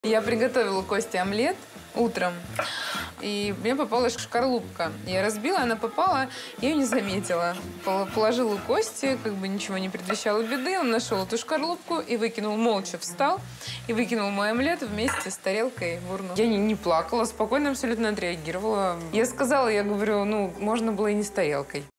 Я приготовила Косте омлет утром, и мне попалась шкарлупка. Я разбила, она попала, я ее не заметила. Положила Косте, как бы ничего не предвещало беды. Он нашел эту шкарлупку и выкинул, молча встал и выкинул мой омлет вместе с тарелкой в урну. Я не плакала, спокойно абсолютно отреагировала. Я сказала, я говорю, ну, можно было и не с тарелкой.